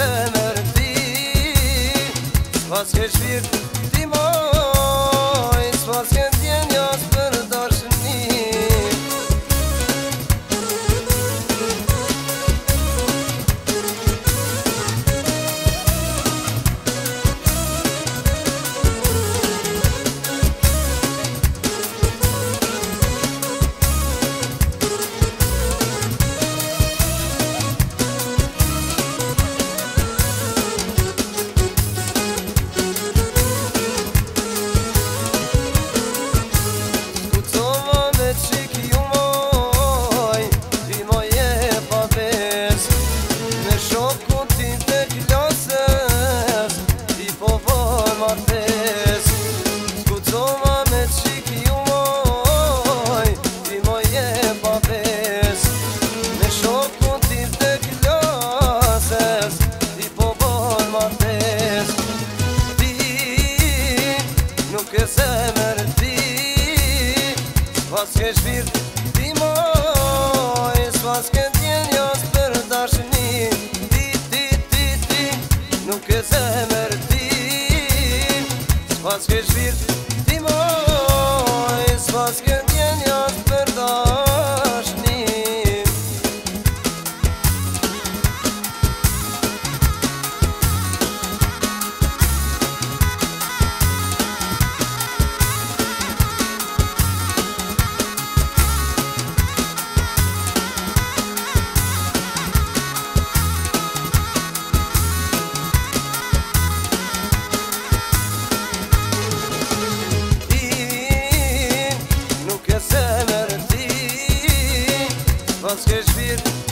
zemër ti, s'pas ke shpirt ti moj, s'pas ke ndjenjas për dashni. Zemër ti, s'pas ke shpirt ti moj, s'pas ke ndjenjas për dashni. Ti, nuk e zemër ti, s'pas ke shpirt ti moj, s'pas ke ndjenjas për dashni. S'pas ke shpirt